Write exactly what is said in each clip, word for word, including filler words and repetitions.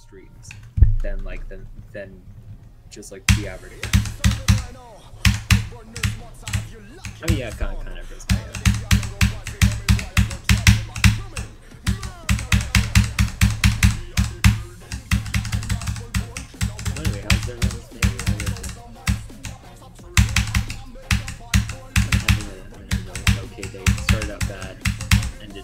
streams than like than than just like the average. I mean, yeah, kind of, kind of is my. Uh, anyway, how's everyone's day? I'm having a, having a okay day. Started out bad, ended.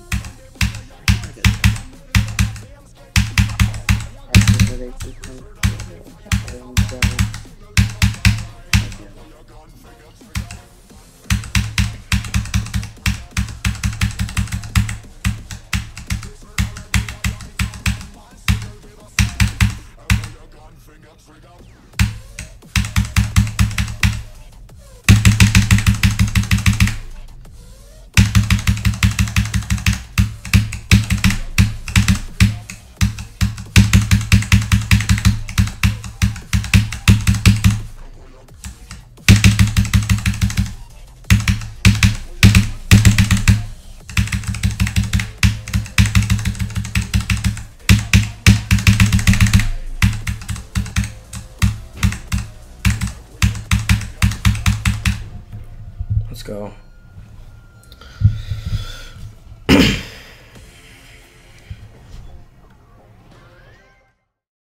Let's go.